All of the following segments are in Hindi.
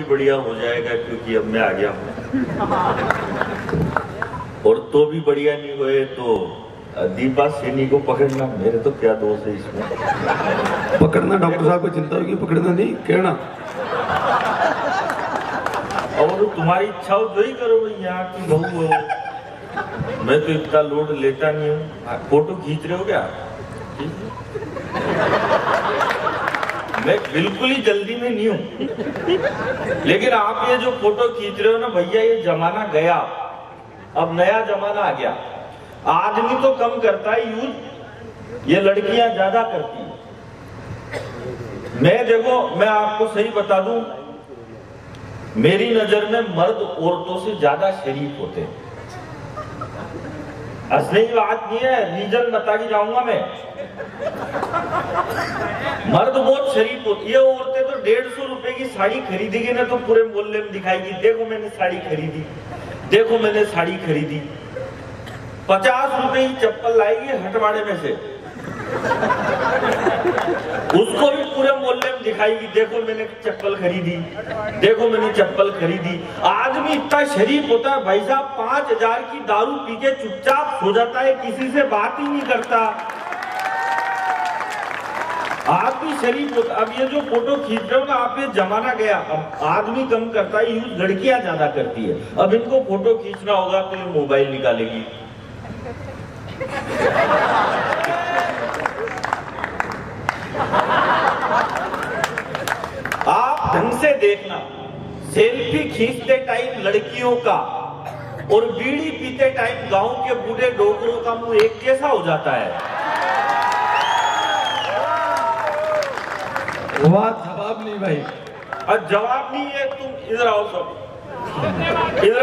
बढ़िया हो जाएगा क्योंकि अब मैं आ गया हूँ। और तो भी बढ़िया नहीं हुए तो दीपा सेनी को पकड़ना, मेरे तो क्या दोष है इसमें। पकड़ना डॉक्टर साहब को चिंता होगी, पकड़ना नहीं कहना। और तुम्हारी इच्छा हो जो ही करो भाई, यहाँ की बहू हो। मैं तो इतना लोड लेता नहीं हूँ। फोटो खींच रहे हो क्या? मैं बिल्कुल ही जल्दी में नहीं हूँ, लेकिन आप ये जो फोटो खींच रहे हो ना भैया, ये जमाना गया, अब नया जमाना आ गया। आदमी तो कम करता है यूज, ये लड़कियां ज्यादा करती है। मैं देखो, मैं आपको सही बता दूं, मेरी नजर में मर्द औरतों से ज्यादा शरीफ होते हैं। असली बात नहीं है, रीजन बता के जाऊंगा मैं। मर्द बहुत शरीफ होती है, औरतें तो 150 रुपए की साड़ी खरीदेगी ना तो पूरे मोहल्ले में दिखाएगी, देखो मैंने साड़ी खरीदी, देखो मैंने साड़ी खरीदी। 50 रुपए की चप्पल लाएगी हटवाड़े में से, उसको भी पूरे मोहल्ले में दिखाएगी, देखो मैंने चप्पल खरीदी, देखो मैंने चप्पल खरीदी। आदमी इतना शरीफ होता है भाई साहब, 5000 की दारू पी के चुपचाप सो जाता है, किसी से बात ही नहीं करता। आदमी शरीफ होता। अब ये जो फोटो खींच रहे हो ना आप, ये जमाना गया, अब आदमी कम करता है यूज, लड़कियां ज्यादा करती है। अब इनको फोटो खींचना होगा तो ये मोबाइल निकालेगी। आप ढंग से देखना, सेल्फी खींचते टाइम लड़कियों का और बीड़ी पीते टाइम गांव के बूढ़े डोगरों का मुंह एक जैसा हो जाता है। जवाब नहीं भाई, जवाब नहीं है। तुम इधर आओ, सब इधर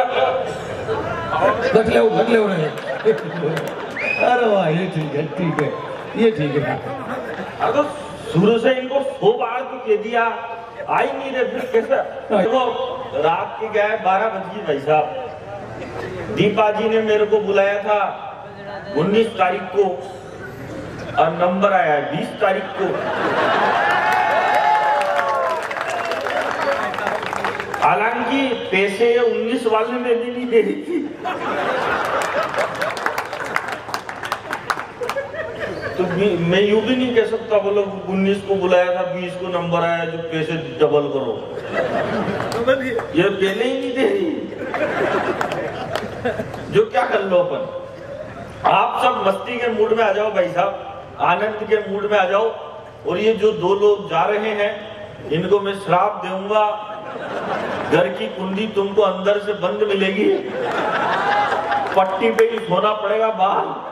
रख ले रहे। अरे वाह, ये ठीक है, ठीक है, ये ठीक है। अगर शुरू से इनको 100 बार तो कह दिया, आई नहीं रहे, फिर कैसा? देखो रात के क्या है, 12 बज गई भाई साहब। दीपा जी ने मेरे को बुलाया था 19 तारीख को और नंबर आया है 20 तारीख को। हालांकि पैसे 19 वाले ने भी नहीं दे रही थी, तो मैं यूं भी नहीं कह सकता बोलो 19 को बुलाया था 20 को नंबर आया, जो पैसे डबल करो। ये पहले ही नहीं दे रही, जो क्या कर लो अपन। आप सब मस्ती के मूड में आ जाओ भाई साहब, आनंद के मूड में आ जाओ। और ये जो 2 लोग जा रहे हैं, इनको मैं श्राप दूंगा, घर की कुंडी तुमको अंदर से बंद मिलेगी, पट्टी पे ही सोना पड़ेगा बाहर।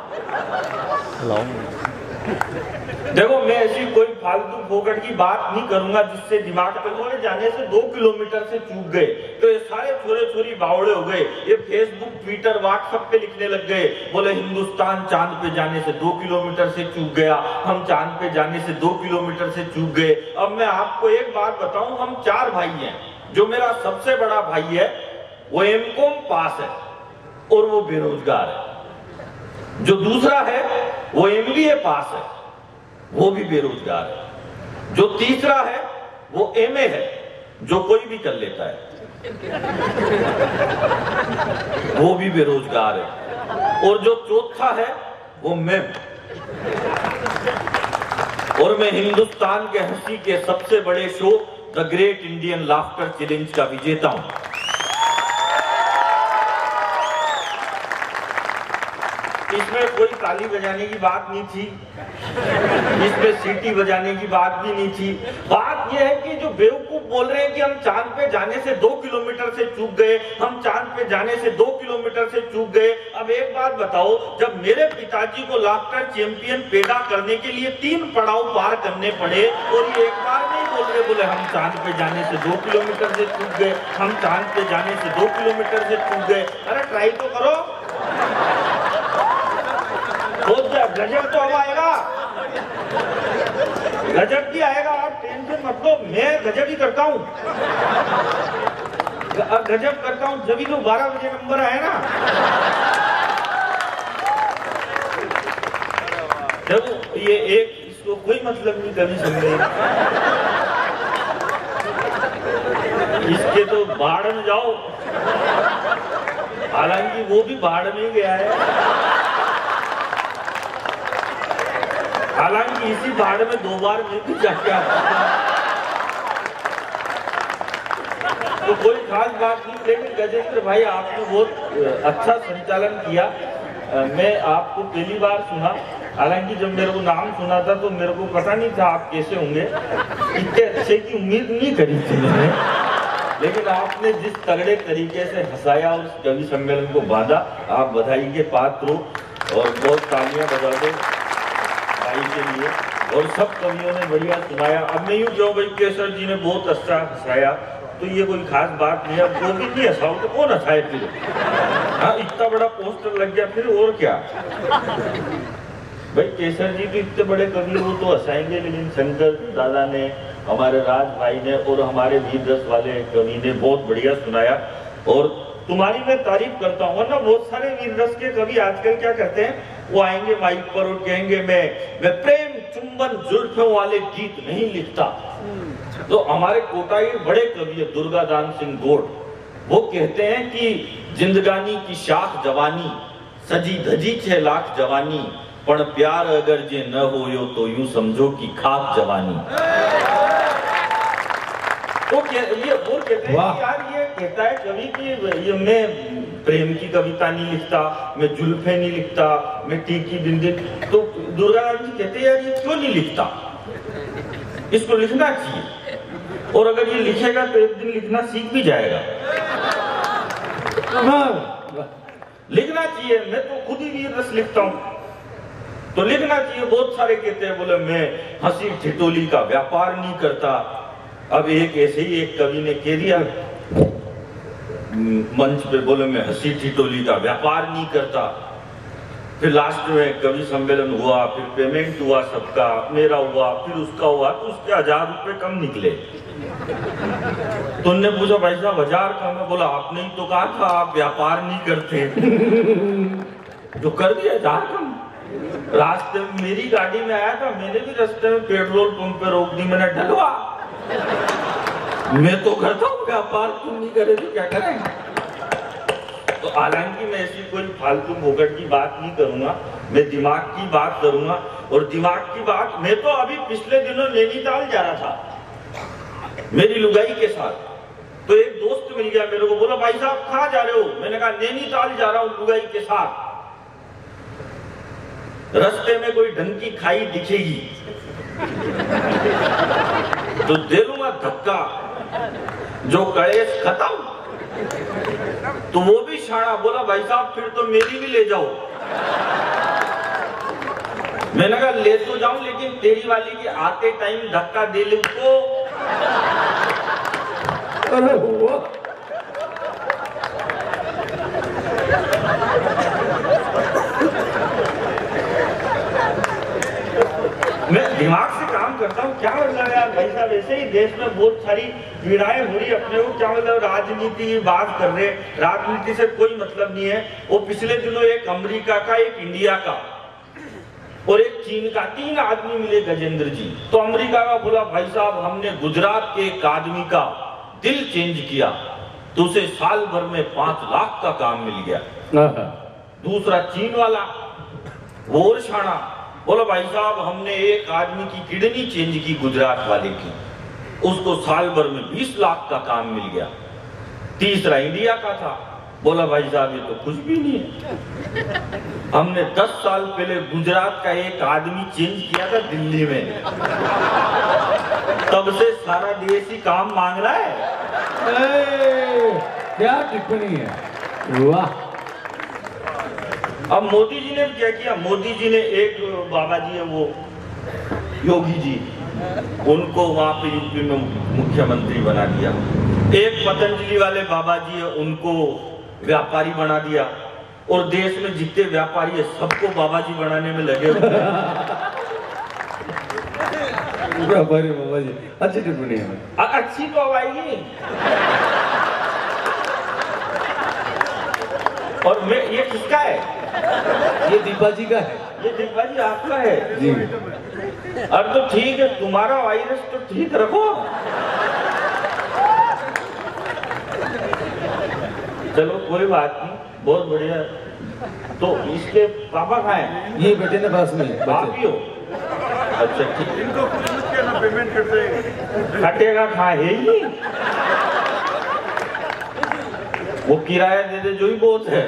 देखो मैं ऐसी कोई फालतू फोकट की बात नहीं करूंगा जिससे दिमाग पे थोड़े जाने से 2 किलोमीटर से चूक गए तो ये सारे छोरे छोरी बावड़े हो गए। ये फेसबुक, ट्विटर, व्हाट्सएप पे लिखने लग गए, बोले हिंदुस्तान चांद पे जाने से 2 किलोमीटर से चूक गया, हम चांद पे जाने से 2 किलोमीटर से चूक गए। अब मैं आपको एक बात बताऊं, हम 4 भाई हैं। जो मेरा सबसे बड़ा भाई है वो एमकॉम पास है और वो बेरोजगार है। जो दूसरा है वो एमबीए पास है, वो भी बेरोजगार है। जो तीसरा है वो एमए है, जो कोई भी कर लेता है, वो भी बेरोजगार है। और जो चौथा है वो मैं, और मैं हिंदुस्तान के हंसी के सबसे बड़े show the great Indian laughter challenge का विजेता हूं। इसमें कोई ताली बजाने की बात नहीं थी, इसमें सीटी बजाने की बात भी नहीं थी। बात यह है कि जो बेवकूफ बोल रहे हैं कि हम चांद पे जाने से 2 किलोमीटर से चूक गए, हम चांद पे जाने से 2 किलोमीटर से चूक गए। अब एक बात बताओ, जब मेरे पिताजी को लाफ्टर चैंपियन पैदा करने के लिए 3 पड़ाव पार करने पड़े और ये एक बार नहीं बोल रहे, बोले हम चांद पे जाने से 2 किलोमीटर से चूक गए, हम चांद पे जाने से 2 किलोमीटर से चूक गए। अरे ट्राई तो करो, गजब तो अब आएगा, गजब भी आएगा, आप टेंशन मत लो, मैं गजब ही करता हूँ, गजब करता हूँ। जब भी तो 12 बजे नंबर आया ना, जब ये एक, इसको कोई मतलब नहीं, कभी समझे इसके तो बाढ़ में जाओ, हालांकि वो भी बाढ़ में गया है, हालांकि इसी बाढ़ में 2 बार मैं भी जाके आता। तो कोई खास बात नहीं, लेकिन गजेंद्र भाई आपने बहुत अच्छा संचालन किया। मैं आपको पहली बार सुना, हालांकि जब मेरे को नाम सुना था तो मेरे को पता नहीं था आप कैसे होंगे, इतने अच्छे की उम्मीद नहीं करी थी मैंने, लेकिन आपने जिस तगड़े तरीके से हंसाया और उस कवि सम्मेलन को बांधा, आप बधाई के पात्र हो और बहुत तालियां बजा दो भाई के लिए। और सब कवियों ने बढ़िया सुनाया। अब मैं यूँ कहूँ भाई केसर जी ने बहुत अच्छा हंसाया तो ये कोई खास बात नहीं है। अब वो भी नहीं हंसाओ तो कौन हंसाए फिर? हाँ, इतना बड़ा पोस्टर लग गया फिर और क्या। भाई केसर जी भी इतने बड़े कवि, वो तो हंसाएंगे, लेकिन शंकर दादा ने, हमारे राज भाई ने और हमारे वीर रस वाले कवि ने बहुत बढ़िया सुनाया। और तुम्हारी मैं तारीफ करता हूँ ना, बहुत सारे वीर रस के कवि आजकल क्या करते हैं, वो आएंगे माइक पर और कहेंगे मैं प्रेम चुंबन जुल्फों वाले गीत नहीं लिखता। तो हमारे कोटाई बड़े कवि है दुर्गादान सिंह गोड़, वो कहते हैं कि जिंदगानी की शाख जवानी सजी धजी 6 लाख जवानी, पण प्यार अगर जे न होयो तो यूं समझो कि खाक जवानी। वो कहते हैं यार, ये कहता है कवि कि ये मैं प्रेम की कविता नहीं लिखता, मैं जुल्फे नहीं लिखता, मैं टीकी बिंदी। तो दुर्गादास जी कहते हैं यार ये क्यों नहीं लिखता, इसको लिखना चाहिए, और अगर ये लिखेगा तो एक दिन लिखना सीख भी जाएगा। लिखना चाहिए, मैं तो खुद ही वीर रस लिखता हूँ तो लिखना चाहिए। बहुत सारे कहते हैं बोले मैं हंसी ठिठोली का व्यापार नहीं करता। अब एक ऐसे ही एक कवि ने कह दिया मंच पे, बोले मैं हंसी ठिठोली का व्यापार नहीं करता। फिर लास्ट में कवि सम्मेलन हुआ, फिर पेमेंट हुआ सबका, मेरा हुआ, फिर उसका हुआ, तो उसके 1000 रुपए कम निकले। तो उनने पूछा भाई साहब 1000 कम है? बोला आपने ही तो कहा था आप व्यापार नहीं करते। जो कर दिया 1000 कम। रास्ते में मेरी गाड़ी में आया था, मैंने भी रास्ते में पेट्रोल पंप पे रोक दी, मैंने डलवा। मैं तो करता हूँ व्यापार, तुम नहीं करे तो क्या करें। तो हालांकि मैं ऐसी कोई फालतू फोकट की बात नहीं करूंगा, मैं दिमाग की बात करूंगा। और दिमाग की बात, मैं तो अभी पिछले दिनों नैनीताल जा रहा था मेरी लुगाई के साथ, तो एक दोस्त मिल गया मेरे को, बोला भाई साहब कहाँ जा रहे हो? मैंने कहा नैनीताल जा रहा हूँ लुगाई के साथ। रास्ते में कोई ढंग की खाई दिखेगी तो दे लूंगा धक्का, जो कलेश खत्म। तो वो भी शाना, बोला भाई साहब फिर तो मेरी भी ले जाओ। मैंने कहा ले तो जाऊं, लेकिन तेरी वाली की आते टाइम धक्का दे लूं तो। मैं दिमाग से काम करता हूँ, क्या मतलब यार भाई साहब, ऐसे ही देश में बहुत सारी पीड़ाएं हो रही अपने को, क्या मतलब राजनीति की बात कर रहे, राजनीति से कोई मतलब नहीं है। वो पिछले दिनों एक अमेरिका का, एक इंडिया का और एक चीन का 3 आदमी मिले गजेंद्र जी। तो अमेरिका का बोला भाई साहब हमने गुजरात के एक आदमी का दिल चेंज किया तो उसे साल भर में 5 लाख का काम मिल गया। दूसरा चीन वाला वो और शाना, बोला भाई साहब हमने एक आदमी की किडनी चेंज की गुजरात वाले की, उसको साल भर में 20 लाख का काम मिल गया। तीसरा इंडिया का था, बोला भाई साहब ये तो कुछ भी नहीं है, हमने 10 साल पहले गुजरात का एक आदमी चेंज किया था दिल्ली में, तब से सारा देश ही काम मांग रहा है। क्या टिप्पणी है, वाह। अब मोदी जी ने क्या किया, मोदी जी ने एक बाबा जी है वो योगी जी, उनको वहां पे यूपी में मुख्यमंत्री बना दिया। एक पतंजलि वाले बाबा जी है, उनको व्यापारी बना दिया। और देश में जितने व्यापारी है सबको बाबा जी बनाने में लगे हुए। व्यापारी बाबा जी, अच्छी टिप्पणी है। अच्छी तो आएगी। और मैं ये किसका है? ये दीपा जी का है। ये दीपा जी आपका है जी। अब तो ठीक है, तुम्हारा वायरस तो ठीक रखो। चलो कोई बात नहीं, बहुत बढ़िया। तो इसके पापा कहाँ हैं? ये बेटे ने पास में आप ही हो? अच्छा ठीक। इनको कुछ ना पेमेंट करते खटेगा कहाँ है ही? वो किराया दे दे जो ही बहुत है।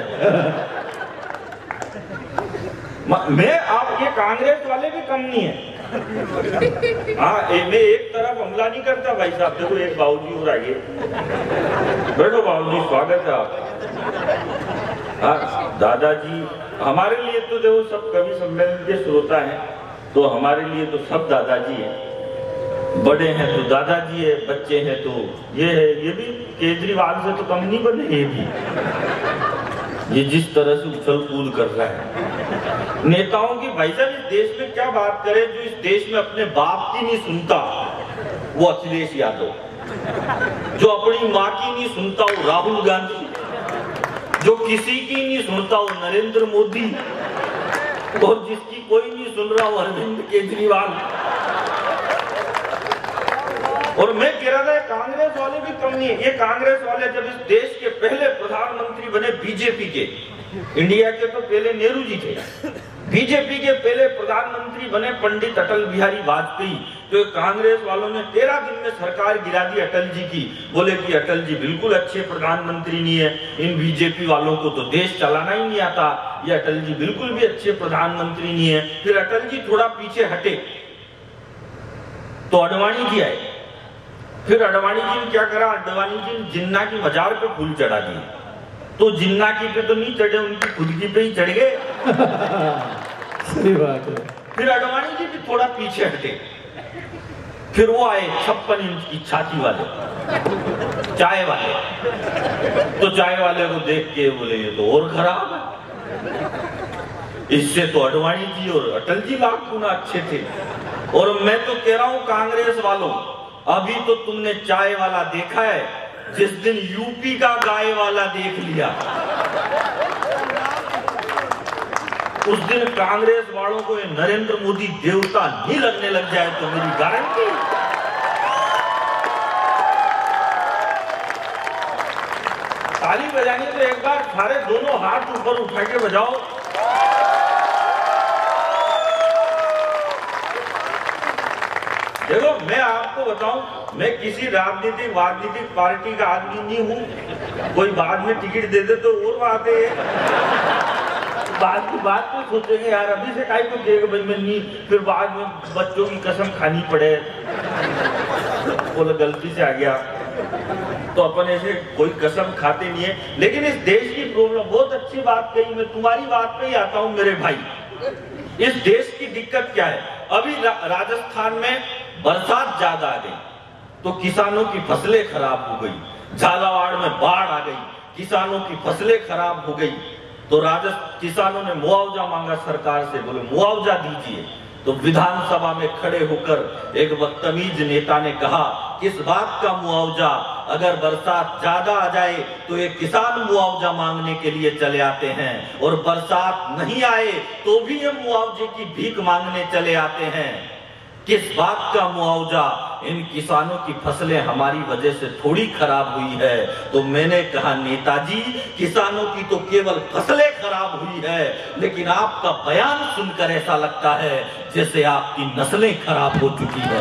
मैं आप ये कांग्रेस वाले भी कम नहीं है। हाँ, मैं एक तरफ हमला नहीं करता भाई साहब। देखो एक बाबूजी और आइए, बैठो बाबूजी, स्वागत है आप। हाँ दादाजी, हमारे लिए तो देखो सब कवि सम्मेलन के श्रोता हैं, तो हमारे लिए तो सब दादाजी हैं। बड़े हैं तो दादाजी है, बच्चे हैं तो ये है। ये भी केजरीवाल से तो कम नहीं बने। ये भी ये जिस तरह से उछल कूद कर रहा है नेताओं की, भाई साहब इस देश में क्या बात करें। जो इस देश में अपने बाप की नहीं सुनता वो अखिलेश यादव, जो अपनी माँ की नहीं सुनता वो राहुल गांधी, जो किसी की नहीं सुनता वो नरेंद्र मोदी, और जिसकी कोई नहीं सुन रहा वो अरविंद केजरीवाल। और मैं कह रहा था कांग्रेस वाले भी कम नहीं है। ये कांग्रेस वाले जब इस देश के पहले प्रधानमंत्री बने बीजेपी के, इंडिया के तो पहले नेहरू जी थे, बीजेपी के पहले प्रधानमंत्री बने पंडित अटल बिहारी वाजपेयी। तो कांग्रेस वालों ने 13 दिन में सरकार गिरा दी अटल जी की। बोले कि अटल जी बिल्कुल अच्छे प्रधानमंत्री नहीं है, इन बीजेपी वालों को तो देश चलाना ही नहीं आता, ये अटल जी बिल्कुल भी अच्छे प्रधानमंत्री नहीं है। फिर अटल जी थोड़ा पीछे हटे तो अडवाणी जी आए। फिर अडवाणी जी ने क्या करा, अडवाणी जी ने जिन्ना की मजार पे फूल चढ़ा दिए। तो जिन्ना की पे तो नहीं चढ़े, उनकी खुद की पे ही चढ़ गए। सही बात है। फिर अडवाणी जी भी थोड़ा पीछे हटे। फिर वो आए 56 इंच की छाती वाले, चाय वाले। तो चाय वाले को देख के बोले ये तो और खराब है, इससे तो अडवाणी जी और अटल जी लाख गुना अच्छे थे। और मैं तो कह रहा हूं कांग्रेस वालों, अभी तो तुमने चाय वाला देखा है, जिस दिन यूपी का गाय वाला देख लिया उस दिन कांग्रेस वालों को ये नरेंद्र मोदी देवता नहीं लगने लग जाए तो मेरी गारंटी। ताली बजानी तो एक बार सारे दोनों हाथ ऊपर उठा के बजाओ। देखो मैं आपको बताऊं, मैं किसी राजनीतिक पार्टी का आदमी नहीं हूं। कोई बाद में टिकट दे दे तो और बात है, बाद की बात तो सोचेंगे यार अभी से काहे को देगा भाई मैं नहीं, फिर बाद में बच्चों की कसम खानी पड़े, बोला गलती से आ गया। तो अपन ऐसे कोई कसम खाते नहीं है। लेकिन इस देश की प्रॉब्लम, बहुत अच्छी बात कही, मैं तुम्हारी बात पे ही आता हूं मेरे भाई। इस देश की दिक्कत क्या है, अभी राजस्थान में बरसात ज्यादा आ गई तो किसानों की फसलें खराब हो गई, झालावाड़ में बाढ़ आ गई, किसानों की फसलें खराब हो गई। तो किसानों ने मुआवजा मांगा सरकार से, बोले मुआवजा दीजिए। तो विधानसभा में खड़े होकर एक बदतमीज नेता ने कहा किस बात का मुआवजा, अगर बरसात ज्यादा आ जाए तो ये किसान मुआवजा मांगने के लिए चले आते हैं, और बरसात नहीं आए तो भी ये मुआवजे की भीख मांगने चले आते हैं। किस बात का मुआवजा, इन किसानों की फसलें हमारी वजह से थोड़ी खराब हुई है। तो मैंने कहा नेताजी, किसानों की तो केवल फसलें खराब हुई है, लेकिन आपका बयान सुनकर ऐसा लगता है जैसे आपकी नस्लें खराब हो चुकी है।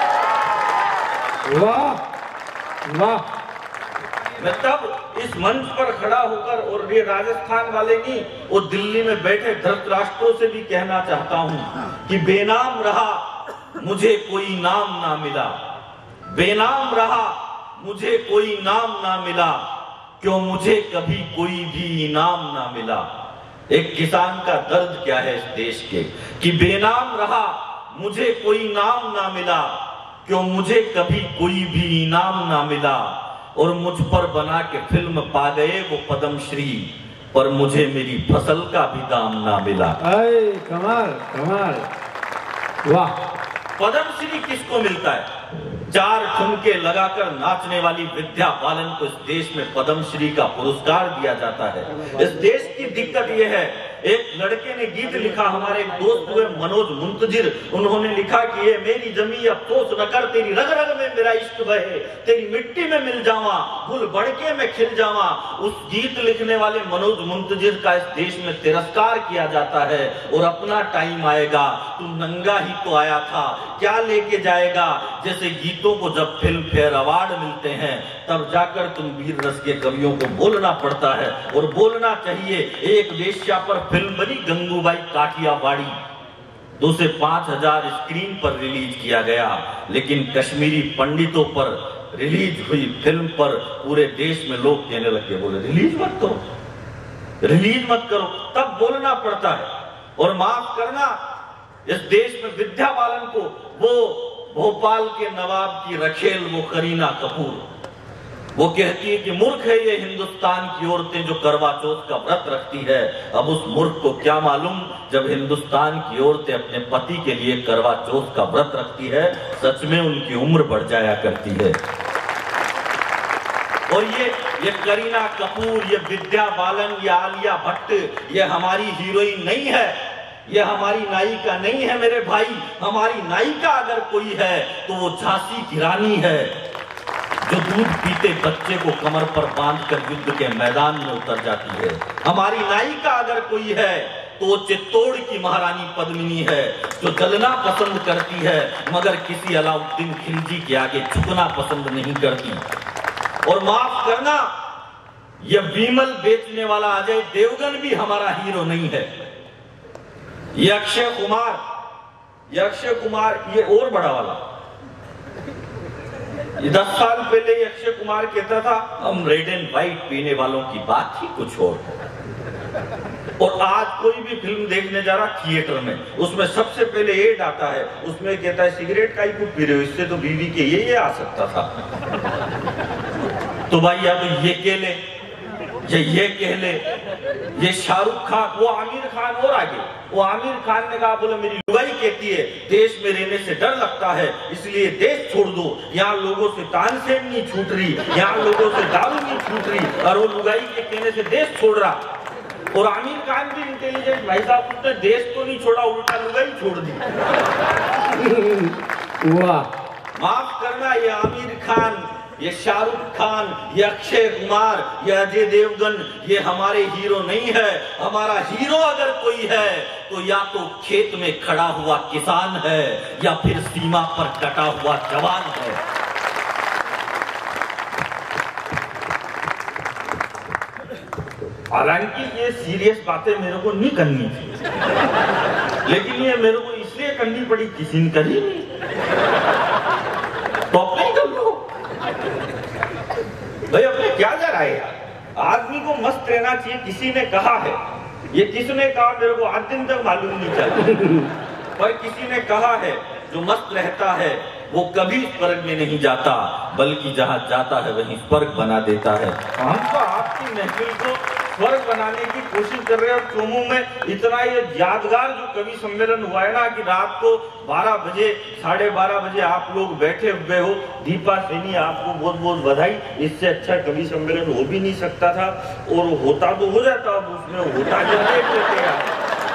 वाह वाह। मैं तब इस मंच पर खड़ा होकर, और ये राजस्थान वाले नहीं, वो दिल्ली में बैठे धृतराष्ट्रों से भी कहना चाहता हूं कि बेनाम रहा मुझे कोई नाम ना मिला, बेनाम रहा मुझे कोई नाम ना मिला, क्यों मुझे कभी कोई भी इनाम ना मिला। एक किसान का दर्द क्या है इस देश के, कि बेनाम रहा मुझे कोई नाम ना मिला, क्यों मुझे कभी कोई भी इनाम ना मिला। और मुझ पर बना के फिल्म पा गए वो पद्मश्री, पर मुझे मेरी फसल का भी दाम ना मिला। कमाल कमाल, वाह। पद्मश्री किसको मिलता है? 4 ठुमके लगाकर नाचने वाली विद्या बालन को इस देश में पद्मश्री का पुरस्कार दिया जाता है। इस देश की दिक्कत यह है एक लड़के ने गीत लिखा, हमारे एक दोस्त हुए मनोज मुंतजिर, उन्होंने लिखा कि ये मेरी जमी अफसोस न कर, तेरी रग रग में मेरा इश्क बहे, तेरी मिट्टी में मिल जावा, फूल बढ़के में खिल जावा। उस गीत लिखने वाले मनोज मुंतजिर का इस देश में तिरस्कार किया जाता है। और अपना टाइम आएगा, तू नंगा ही तो आया था, क्या लेके जाएगा। जैसे गीतों को जब फिल्म फेयर अवार्ड मिलते हैं तब जाकर तुम वीर रस के कवियों को बोलना पड़ता है, और बोलना चाहिए। एक वेश्या पर फिल्म बनी गंगूबाई काठियावाड़ी, 2 से 5,000 स्क्रीन पर रिलीज किया गया, लेकिन कश्मीरी पंडितों पर रिलीज हुई फिल्म पर पूरे देश में लोग कहने लगे, बोले रिलीज मत करो, रिलीज मत करो। तब बोलना पड़ता है। और माफ करना, इस देश में विद्या बालन को, वो भोपाल के नवाब की रखेल, वो करीना कपूर, वो कहती है कि मूर्ख है ये हिंदुस्तान की औरतें जो करवा चौथ का व्रत रखती है। अब उस मूर्ख को क्या मालूम, जब हिंदुस्तान की औरतें अपने पति के लिए करवा चौथ का व्रत रखती है, सच में उनकी उम्र बढ़ जाया करती है। और ये करीना कपूर, ये विद्या बालन, ये आलिया भट्ट, ये हमारी हीरोइन नहीं है, ये हमारी नायिका नहीं है मेरे भाई। हमारी नायिका अगर कोई है तो वो झांसी की रानी है, जो दूध पीते बच्चे को कमर पर बांधकर युद्ध के मैदान में उतर जाती है। हमारी नायिका अगर कोई है तो वो चित्तौड़ की महारानी पद्मिनी है, जो जलना पसंद करती है मगर किसी अलाउद्दीन खिलजी के आगे झुकना पसंद नहीं करती। और माफ करना, ये विमल बेचने वाला अजय देवगन भी हमारा हीरो नहीं है। ये अक्षय कुमार, ये और बड़ा वाला, 10 साल पहले अक्षय कुमार कहता था हम रेड एंड व्हाइट पीने वालों की बात ही कुछ और है। और आज कोई भी फिल्म देखने जा रहा थिएटर में, उसमें सबसे पहले एड आता है, उसमें कहता है सिगरेट का ही कुछ पी रहे हो, इससे तो बीवी के ये आ सकता था। तो भाई या तो ये कह ले, ये कह ले, ये शाहरुख खान, वो आमिर खान और आगे, वो आमिर खान ने कहा, बोले मेरी लुगाई कहती है देश में रहने से डर लगता है, इसलिए देश छोड़ दो। यहाँ लोगों से तानसेन नहीं छूट रही, यहाँ लोगों से दारू नहीं छूट रही, और वो लुगाई के कहने से देश छोड़ रहा। और आमिर खान भी इंटेलिजेंट भाई साहब, उसने देश तो नहीं छोड़ा, उल्टा लुगाई छोड़ दी। वाह, माफ करना, ये आमिर खान, ये शाहरुख खान, ये अक्षय कुमार, ये अजय देवगन, ये हमारे हीरो नहीं है। हमारा हीरो अगर कोई है तो या तो खेत में खड़ा हुआ किसान है, या फिर सीमा पर डटा हुआ जवान है। हालांकि ये सीरियस बातें मेरे को नहीं करनी थी, लेकिन ये मेरे को इसलिए करनी पड़ी, किसी ने करी नहीं, तो अपने कर लो भाई, अपने क्या जा रहा है यार। आदमी को मस्त रहना चाहिए, किसी ने कहा है, ये किसने कहा मेरे को आज दिन तक मालूम नहीं चला, पर किसी ने कहा है जो मस्त रहता है वो कभी स्वर्ग में नहीं जाता, बल्कि जहां जाता है वहीं स्वर्ग बना देता है। हम तो आपकी महफिल को स्वर्ग बनाने की कोशिश कर रहे हैं। चोमू में इतना ये यादगार जो कवि सम्मेलन हुआ है ना, कि रात को 12 बजे 12:30 बजे आप लोग बैठे हुए हो। दीपा सैनी, आपको बहुत बहुत बधाई, इससे अच्छा कवि सम्मेलन हो भी नहीं सकता था, और होता तो हो जाता, अब उसमें होता क्या देख लेते हैं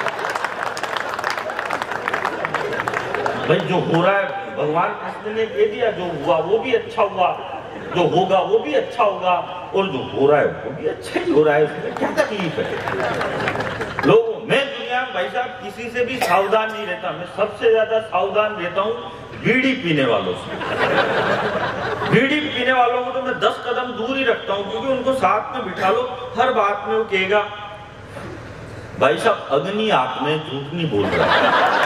भाई। जो हो रहा है भगवान कृष्ण ने कह दिया, जो हुआ वो भी अच्छा हुआ, जो होगा वो भी अच्छा होगा, और जो हो रहा है वो भी अच्छा ही हो रहा है, उसमें क्या तकलीफ है। लोग, मैं दुनिया में भाई साहब किसी से भी सावधान नहीं रहता, मैं सबसे ज्यादा सावधान रहता हूँ बीड़ी पीने वालों से। बीड़ी पीने वालों को तो मैं 10 कदम दूर ही रखता हूँ, क्योंकि उनको साथ में बिठा लो, हर बात में वो कहेगा भाई साहब अग्नि आंख में, झूठ नहीं बोल रहा।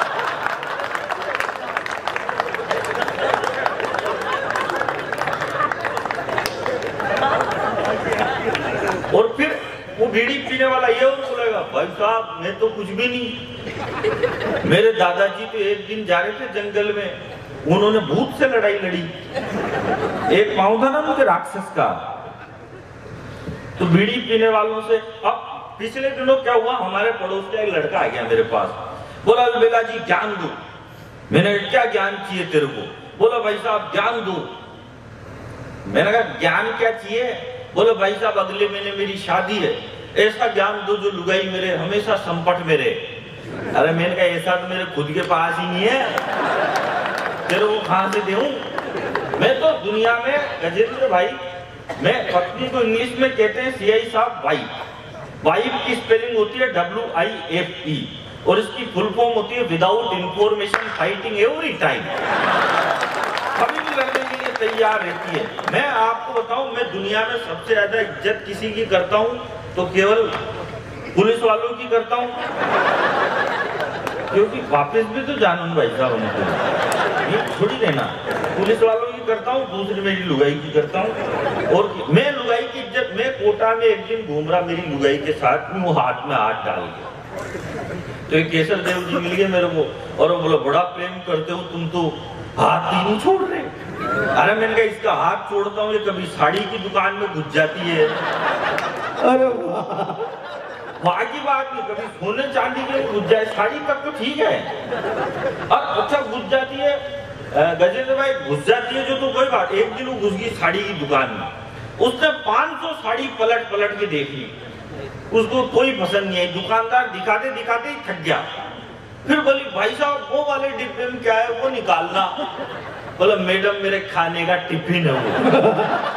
और फिर वो बीड़ी पीने वाला ये बोलेगा भाई साहब मैं तो कुछ भी नहीं। मेरे दादाजी तो एक दिन जा रहे थे जंगल में, उन्होंने भूत से लड़ाई लड़ी, एक पांव था ना मुझे राक्षस का, तो बीड़ी पीने वालों से। अब पिछले दिनों क्या हुआ, हमारे पड़ोस का एक लड़का आ गया मेरे पास, बोला बेला जी ज्ञान दो। मैंने क्या ज्ञान चाहिए तेरे को? बोला भाई साहब ज्ञान दो। मैंने कहा ज्ञान क्या चाहिए? बोले भाई साहब अगले महीने मेरी शादी है, ऐसा ज्ञान दो जो लुगाई मेरे हमेशा संपट में रहे। अरे मैंने कहा ऐसा तो मेरे खुद के पास ही नहीं है, तेरे को कहां से दूं? मैं तो दुनिया में गजेंद्र भाई, मैं पत्नी को इंग्लिश में कहते हैं CI साहब वाइफ। वाइफ की स्पेलिंग होती है WIFE और इसकी फुल फॉर्म होती है without information fighting every time. कभी भी लड़ने के लिए तैयार रहती है। मैं आपको बताऊं, मैं दुनिया में सबसे ज्यादा इज्जत किसी की करता हूं तो केवल पुलिस वालों की करता हूं, क्योंकि वापस भी तो जानून भाई साहब उनको, ये थोड़ी देना। पुलिस वालों की करता हूँ, दूसरी मेरी लुगाई की करता हूँ। और मैं लुगाई की इज्जत, मैं कोटा में एक दिन घूम रहा मेरी लुगाई के साथ में, वो हाथ में हाथ डाल के, तो एक केसर देव जी मिल गए मेरे को और वो बोला बड़ा प्रेम करते हो तुम तो हाथ ही नहीं छोड़ रहे। अरे मैंने कहा इसका हाथ छोड़ता हूँ, ये कभी साड़ी की दुकान में घुस जाती है, अरे वहां की बात नहीं, कभी सोने चांदी के घुस जाए, साड़ी तक तो ठीक है। अब अच्छा घुस जाती है गजेंद्र भाई, घुस जाती है जो तो कोई बात। एक दिन वो घुस गई साड़ी की दुकान में, उसने 500 साड़ी पलट पलट के देख ली, उसको कोई पसंद नहीं आई। दुकानदार दिखाते दिखाते ही थक गया, फिर बोली भाई साहब वो वाले डिब्बे में क्या है वो निकालना। बोला मैडम मेरे खाने का टिफिन है वो।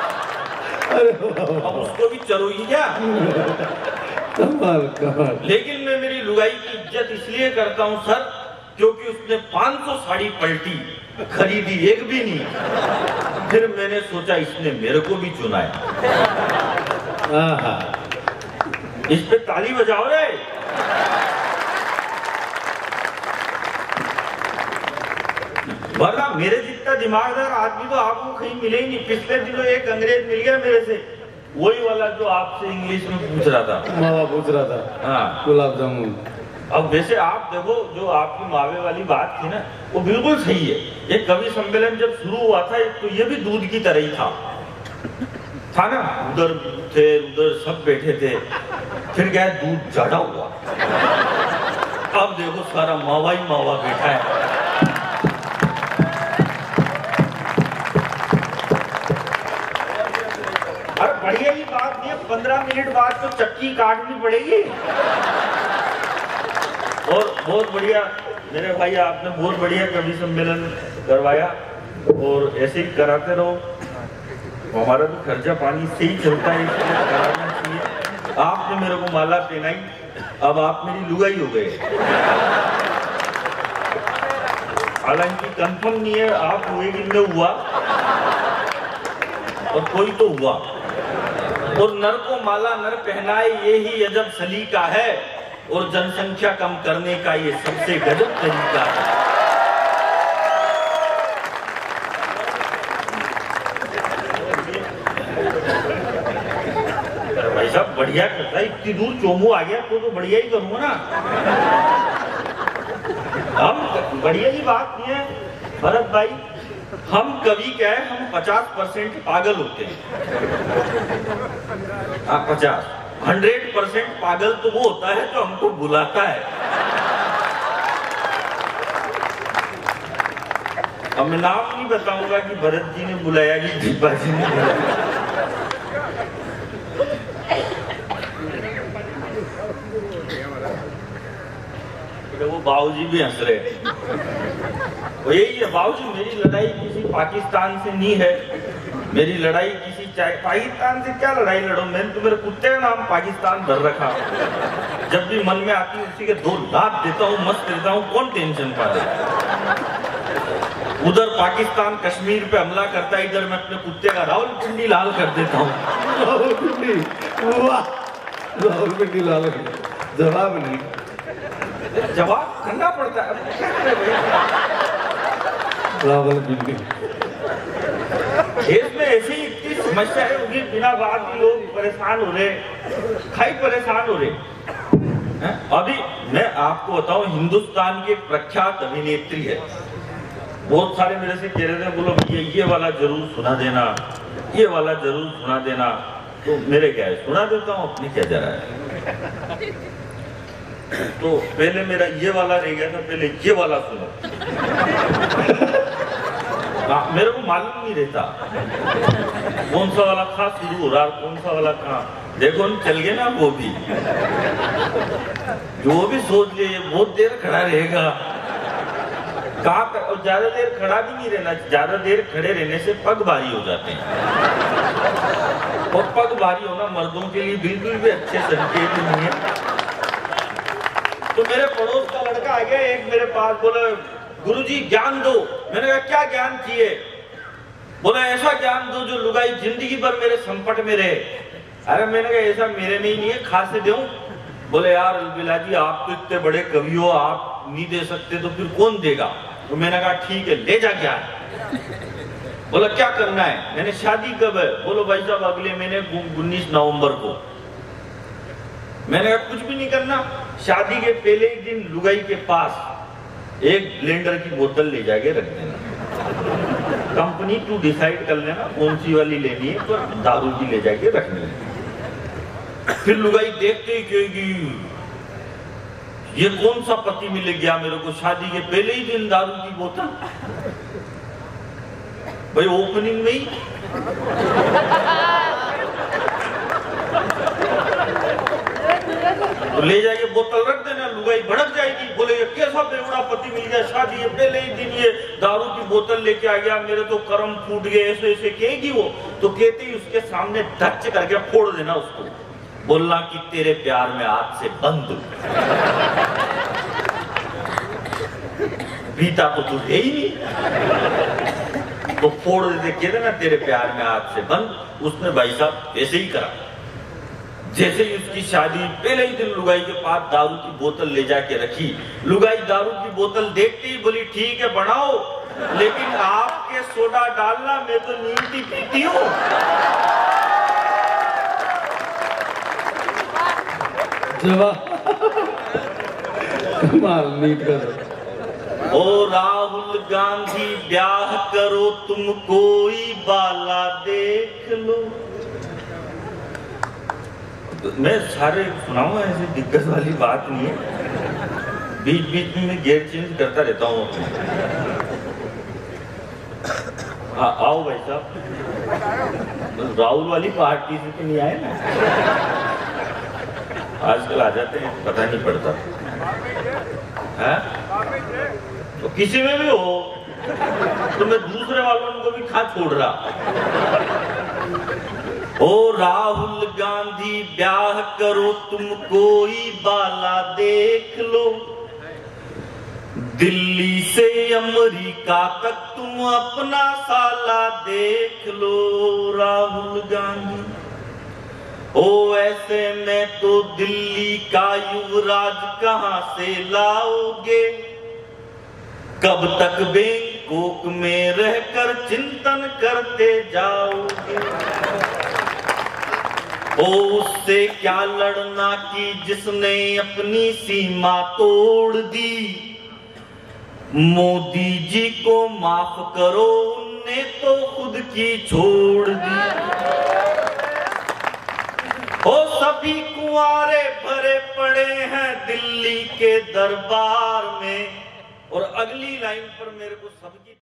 अब उसको भी चलो ही क्या। कमाल। लेकिन मैं मेरी लुगाई की इज्जत इसलिए करता हूँ सर, क्योंकि उसने 500 साड़ी पलटी, खरीदी एक भी नहीं। फिर मैंने सोचा इसने मेरे को भी चुना है। इस पे ताली बजाओ रे। वरना मेरे जितना दिमागदार आदमी तो आपको कहीं मिले ही नहीं। पिछले दिनों एक अंग्रेज मिल गया मेरे से, वही वाला जो आपसे इंग्लिश में पूछ रहा था, मावा पूछ रहा था। हाँ गुलाब जामुन। अब वैसे आप देखो जो आपकी मावे वाली बात थी ना, वो बिल्कुल सही है। ये कवि सम्मेलन जब शुरू हुआ था तो ये भी दूध की तरह ही था ना, उधर थे उधर सब बैठे थे, फिर क्या दूध ज्यादा हुआ, अब देखो सारा मावा ही मावा बैठा है। अरे बढ़िया ही बात नहीं है, 15 मिनट बाद तो चक्की काटनी पड़ेगी। और बहुत बढ़िया मेरे भाई, आपने बहुत बढ़िया कवि सम्मेलन करवाया और ऐसे ही कराते रहो। हमारा तो खर्चा पानी से ही चलता है, इसलिए कराना चाहिए। आपने मेरे को माला पहनाई, अब आप मेरी लुगाई हो गए। हालांकि कंफर्म नहीं है आप हुए कि नहीं हुआ, और कोई तो हुआ। और नर को माला नर पहनाए ये ही अजब सलीका है, और जनसंख्या कम करने का ये सबसे गजब तरीका है। भाई साहब बढ़िया करता है, इतनी दूर चोमू आ गया तो बढ़िया ही करूंगा ना। हम बढ़िया ही बात नहीं है भरत भाई, हम कवि क्या है, हम 50% पागल होते हैं। 100% पागल तो वो होता है जो हमको बुलाता है। अब मैं नाम नहीं बताऊंगा कि भरत जी ने बुलाया कि दीपा जी ने बुलाया। वो बाबूजी भी हंस रहे हैं। यही है बाबूजी, मेरी लड़ाई किसी पाकिस्तान से नहीं है, मेरी लड़ाई किसी पाकिस्तान से क्या लड़ाई लड़ो, मैंने तो मेरे कुत्ते का नाम पाकिस्तान धर रखा। जब भी मन में आती है उसी के 2 लात देता हूँ, मस्त देता हूँ, कौन टेंशन पा रहा। उधर पाकिस्तान कश्मीर पे हमला करता है, इधर मैं अपने कुत्ते का रावलपिंडी लाल कर देता हूँ। रावलपिंडी लाल, जवाब नहीं, जवाब करना पड़ता है। रावलपिंडी देश में ऐसी इतनी समस्या है, उनकी बिना बात भी लोग परेशान हो रहे, खाई परेशान हो रहे हैं। अभी मैं आपको बताऊं, हिंदुस्तान की एक प्रख्यात अभिनेत्री है, बहुत सारे मेरे से कह रहे थे बोलो ये वाला जरूर सुना देना, ये वाला जरूर सुना देना। तो मेरे क्या है, सुना देता हूँ, अपनी क्या जा रहा है। तो पहले मेरा ये वाला रह गया था, पहले ये वाला सुनो। मेरे को मालूम नहीं रहता कौन सा वाला कहाँ शुरू हो रहा, कौन सा वाला कहाँ। देखो चल गए ना वो भी, जो भी सोच ले बहुत देर खड़ा रहेगा। कहाँ तक? और ज्यादा देर खड़ा भी नहीं रहना, ज्यादा देर खड़े रहने से पग भारी हो जाते हैं, और पग भारी होना मर्दों के लिए बिल्कुल भी अच्छे संकेत नहीं है। तो मेरे पड़ोस का लड़का आ गया एक मेरे पास, बोला गुरुजी ज्ञान दो। मैंने कहा क्या ज्ञान चाहिए? बोला ऐसा ज्ञान दो जो लुगाई जिंदगी भर मेरे संकट में रहे। अरे मैंने कहा ऐसा मेरे में ही नहीं है, खा से दूं? बोले यार अलबिला जी आप तो इतने बड़े कवि हो, आप नहीं दे सकते तो फिर कौन देगा? तो मैंने कहा ठीक है ले जा ज्ञान। बोला क्या करना है? मैंने शादी कब है? बोलो भाई साहब अगले महीने 19 नवंबर को। मैंने कहा कुछ भी नहीं करना, शादी के पहले ही दिन लुगाई के पास एक ब्लेंडर की बोतल ले जाके रख देना, कंपनी टू डिसाइड कर लेना कौन सी वाली लेनी है, पर दारू की ले जाके रखनी है। फिर लुगाई देखते ही कहेगी ये कौन सा पति मिल गया मेरे को, शादी के पहले ही दिन दारू की बोतल। भाई ओपनिंग में ही तो ले जाके बोतल रख देना, लुगाई भड़क जाएगी, बोले ये कैसा बेवड़ा पति मिल गया, शादी के पहले ही दिन ये दारू की बोतल लेके आ गया, मेरे तो कर्म फूट गए, ऐसे ऐसे कहेगी वो। तो कहते ही उसके सामने धच्च करके फोड़ देना उसको, बोलना कि तेरे प्यार में आज से बंद। बीता तो तू है ही नहीं, तो फोड़ देते, कहते ना तेरे प्यार में आज से बंद। उसने भाई साहब ऐसे ही करा। जैसे ही उसकी शादी पहले ही दिन लुगाई के पास दारू की बोतल ले जाके रखी, लुगाई दारू की बोतल देखते ही बोली ठीक है बढ़ाओ, लेकिन आपके सोडा डालना, मैं तो नींद ही पीती हूँ। कमाल नीट करो। ओ राहुल गांधी ब्याह करो तुम कोई बाला देख लो। मैं सारे सुनाऊंगा, ऐसी दिक्कत वाली बात नहीं है, बीच बीच में मैं गेयर चेंज करता रहता हूँ। हाँ आओ भाई साहब, राहुल वाली पार्टी से तो नहीं आए ना, आजकल आ जाते हैं पता नहीं पड़ता है? तो किसी में भी हो तो मैं दूसरे वालों को भी खा छोड़ रहा। ओ राहुल गांधी ब्याह करो तुम कोई बाला देख लो, दिल्ली से अमेरिका तक तुम अपना साला देख लो। राहुल गांधी ओ ऐसे में तो दिल्ली का युवराज कहां से लाओगे, कब तक बैंकॉक में रहकर चिंतन करते जाओगे। ओ उससे क्या लड़ना कि जिसने अपनी सीमा तोड़ दी, मोदी जी को माफ करो उनने तो खुद की छोड़ दी। ओ सभी कुंवारे भरे पड़े हैं दिल्ली के दरबार में। और अगली लाइन पर मेरे को सबकी